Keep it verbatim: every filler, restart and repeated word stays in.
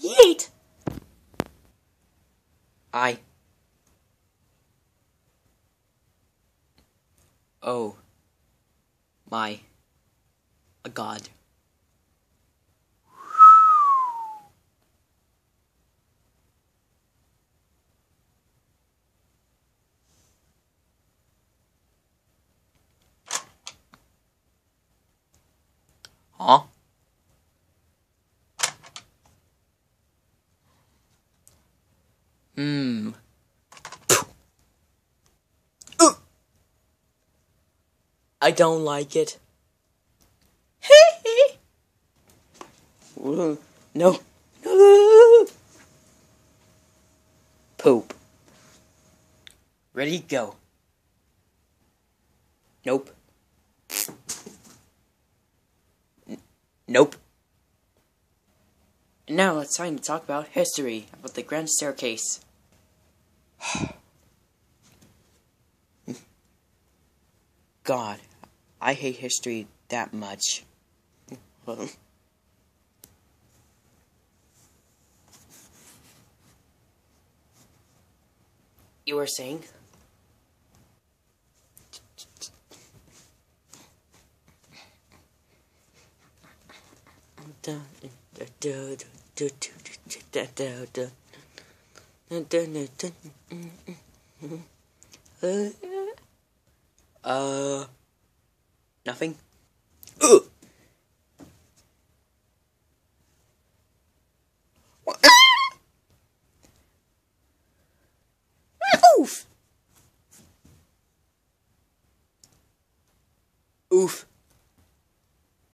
Yeet! I. Oh. My. A god. Huh? Hmm. Uh. I don't like it. No. No. Poop. Ready, go. Nope. N nope. And now it's time to talk about history, about the Grand Staircase. God, I hate history that much. You were saying? Uh, nothing. Ugh. Oof. Oof.